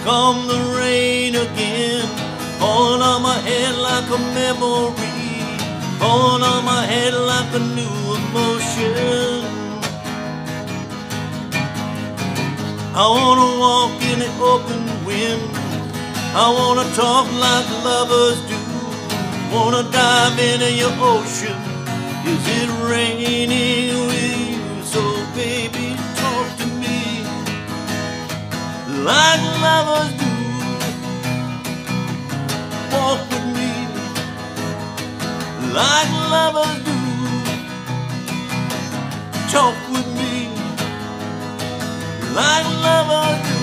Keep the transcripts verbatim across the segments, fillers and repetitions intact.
come the rain again, falling on my head like a memory, falling on my head like a new emotion. I wanna walk in the open wind, I wanna talk like lovers do, wanna dive into your ocean. Is it raining with you? So baby, talk to me like lovers do. Walk with me like lovers do. Talk with me like lovers do.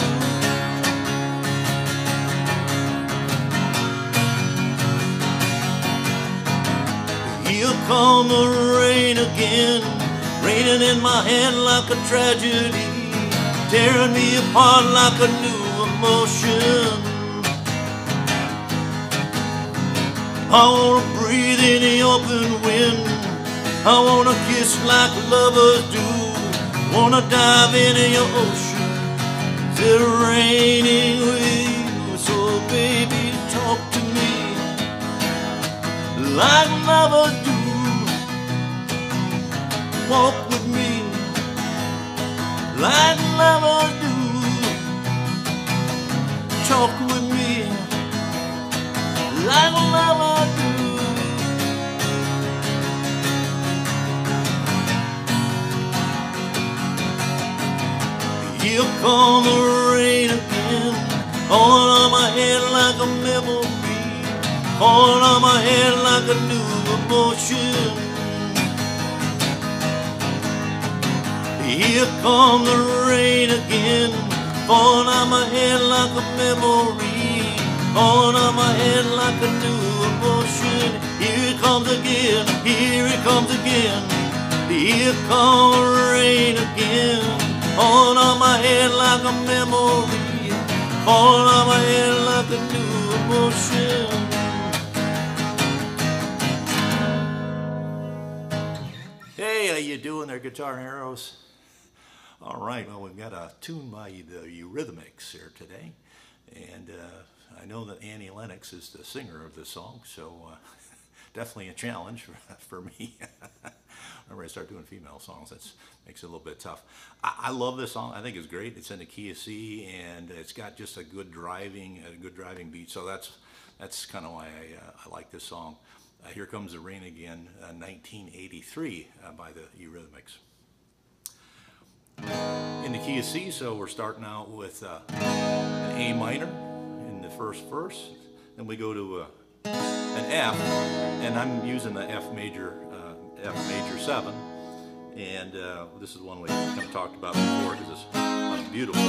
Here come the rain again, raining in my head like a tragedy, tearing me apart like a new emotion. I wanna breathe in the open wind, I wanna kiss like lovers do, wanna dive into your ocean. Is it raining with you? So baby, talk to me like lovers do. Walk with me like lovers do. Talk with me like lovers do. Here come the rain again, falling on my head like a memory, falling on my head like a new emotion. Here come the rain again, falling on my head like a memory, falling on my head like a new emotion. Here it comes again, here it comes again, here comes the rain again, falling on my head like a memory, falling on my head like a new emotion. Hey, how you doing there, guitar heroes? All right, well, we've got a tune by the Eurythmics here today, and uh, I know that Annie Lennox is the singer of this song, so uh, definitely a challenge for, for me. Whenever I start doing female songs, that makes it a little bit tough. I, I love this song. I think it's great. It's in the key of C, and it's got just a good driving, a good driving beat. So that's that's kind of why I, uh, I like this song. Uh, Here Comes the Rain Again, uh, nineteen eighty-three, uh, by the Eurythmics. In the key of C, so we're starting out with uh, an A minor in the first verse. Then we go to uh, an F, and I'm using the F major, uh, F major seven, and uh, this is one we kind of talked about before because it's a beautiful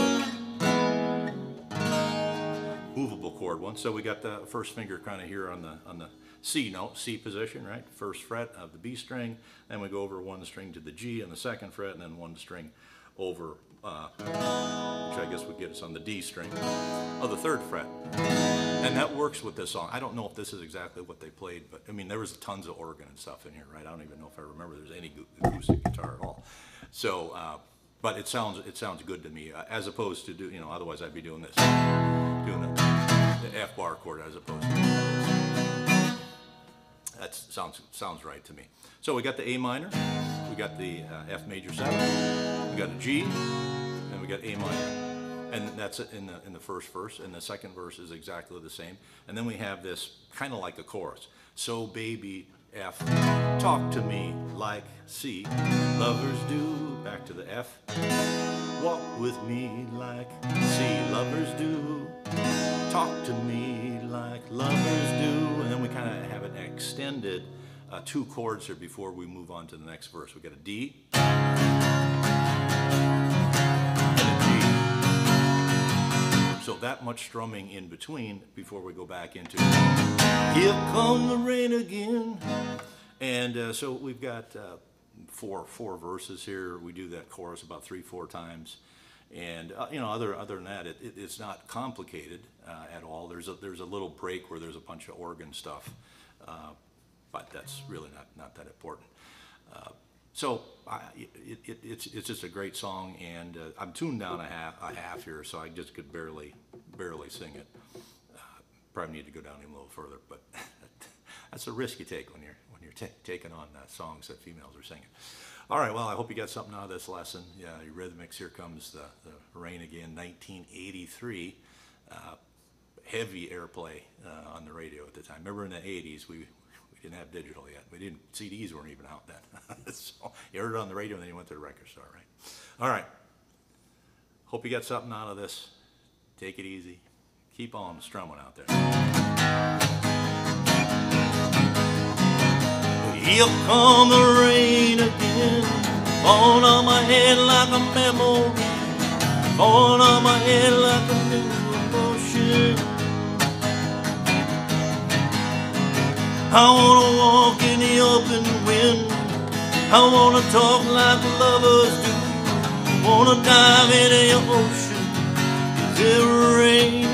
movable chord one. So we got the first finger kind of here on the on the C note, C position, right? First fret of the B string, then we go over one string to the G on the second fret, and then one string over, uh, which I guess would get us on the D string of the third fret. And that works with this song. I don't know if this is exactly what they played, but I mean, there was tons of organ and stuff in here, right? I don't even know if I remember there's any acoustic guitar at all. So, uh, but it sounds it sounds good to me, uh, as opposed to do, you know, otherwise I'd be doing this, doing the, the F bar chord as opposed to this. That sounds sounds right to me. So we got the A minor, we got the uh, F major seven, we got a G, and we got A minor, and that's it in the in the first verse. And the second verse is exactly the same. And then we have this kind of like a chorus. So baby F, talk to me like C, lovers do. Back to the F, walk with me like C, lovers do. Talk to me like lovers do. And then we kind of have an extended uh, two chords here before we move on to the next verse. We got a D and a G. So that much strumming in between before we go back into Here Come the Rain Again. And uh, so we've got uh, four four verses here. We do that chorus about three, four times. And uh, you know, other other than that, it, it, it's not complicated uh, at all. There's a there's a little break where there's a bunch of organ stuff, uh, but that's really not not that important. Uh, so I, it, it, it's it's just a great song, and uh, I'm tuned down a half a half here, so I just could barely barely sing it. Uh, probably need to go down even a little further, but that's a risk you take when you're when you're t- taking on uh, songs that females are singing. All right, well, I hope you got something out of this lesson. Yeah, Eurythmics, Here Comes the, the Rain Again, nineteen eighty-three. Uh, heavy airplay uh, on the radio at the time. Remember in the eighties, we we didn't have digital yet. We didn't, C Ds weren't even out then. So you heard it on the radio and then you went to the record store, right? All right. Hope you got something out of this. Take it easy. Keep on strumming out there. Here come the rain again, falling on my head like a memory, falling on my head like a new emotion. I wanna walk in the open wind, I wanna talk like lovers do, wanna dive into your ocean. Is it rain